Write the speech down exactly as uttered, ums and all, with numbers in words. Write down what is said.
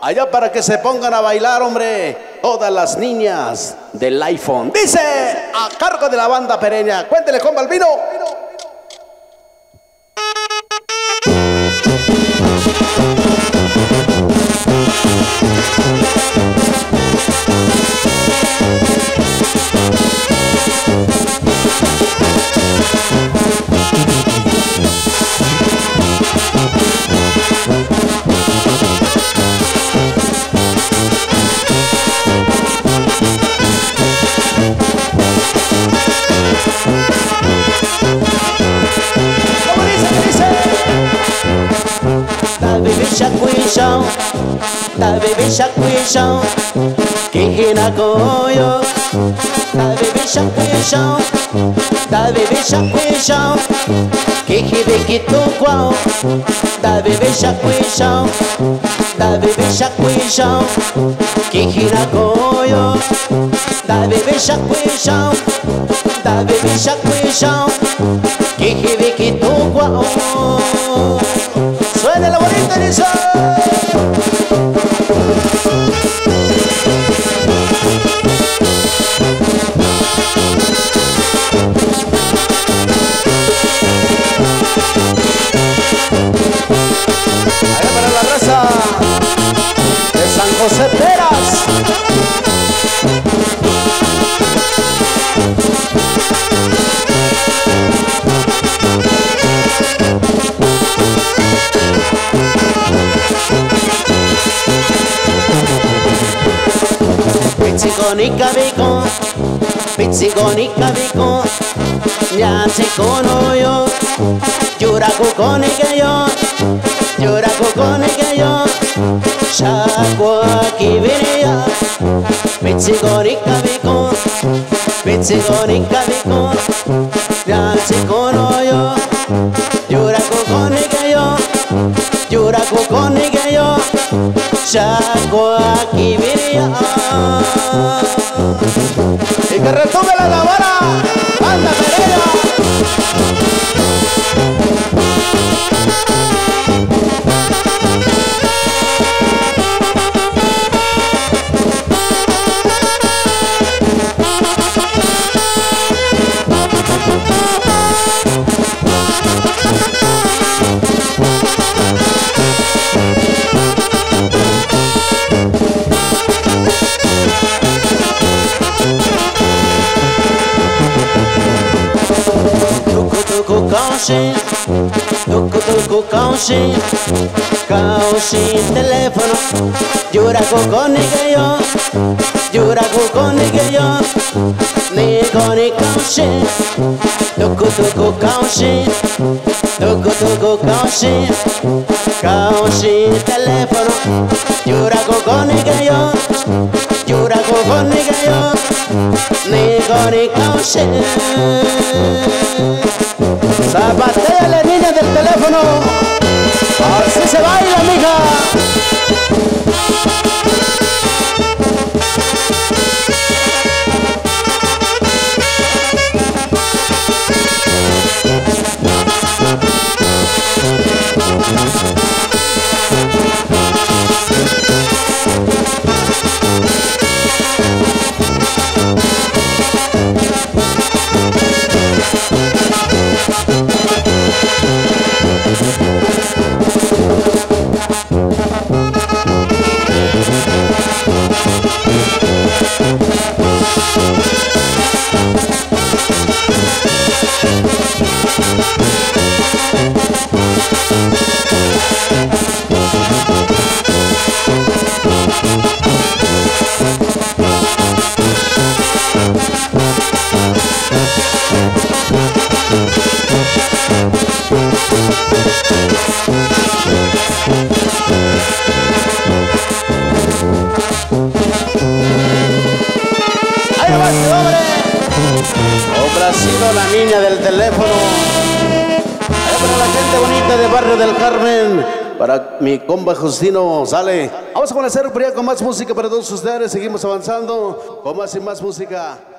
Allá para que se pongan a bailar, hombre, todas las niñas del iPhone. Dice, a cargo de la banda Pereña. Cuéntele con Balbino. Shakwisho, ta baby shakwisho, kihina koyo. Ta baby shakwisho, ta baby shakwisho, kihibiki tukwao. Ta baby shakwisho, ta baby shakwisho, kihina koyo. Ta baby shakwisho, ta baby shakwisho, kihibiki tukwao. Suena la bonita Lisa. Allá para la raza de San José Peras. Pizziconica vico, pizziconica vico, niente cono io, giura cucone che io, giura cucone che io, sciacqua chi viria, pizziconica vico, pizziconica vico, niente cono io, giura cucone che io, giura cucone che io, sciacqua chi viria. Y que retumbe la lavara, banda Pereña. Cauchin, tucu tucu cauchin, cauchin teléfono, llora con que yo, llora con que yo, ni con ni cauchin, tucu tucu cauchin, tucu tucu cauchin, cauchin teléfono, llora con que yo, llora con que yo, ni con ni cauchin. Zapatea la niña del teléfono. Así se baila, mija. Hombre, ha sido la niña del teléfono. Allá para la gente bonita de Barrio del Carmen. Para mi compa Justino, sale. Vamos a comenzar con más música para todos ustedes. Seguimos avanzando con más y más música.